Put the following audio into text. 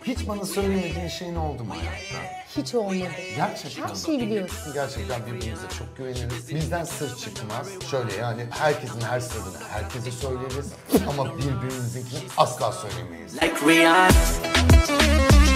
Hiç bana söylemediğin şeyin oldu mu hayatta? Hiç olmadı. Gerçekten. Her şeyi biliyorsun. Gerçekten birbirimize çok güveniriz. Bizden sır çıkmaz. Şöyle yani herkesin her sırrını herkese söyleriz. Ama birbirimizinkini asla söylemeyiz. Like Rihanna.